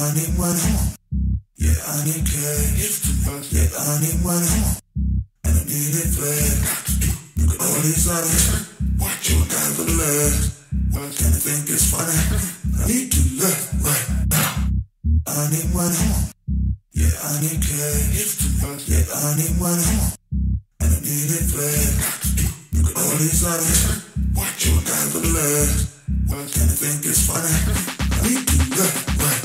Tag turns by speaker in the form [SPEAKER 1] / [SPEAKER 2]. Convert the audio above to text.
[SPEAKER 1] I need money. Yeah, I need cash. Yeah, I need money. And I need it fast. You got all these others. Watch your time for the last. Kinda think it's funny. I need to left right now. I need money. Yeah, I need cash. Yeah, I need money. And I need it fast. You got all these others. Watch your time for the last. Kinda think it's funny. I need to left right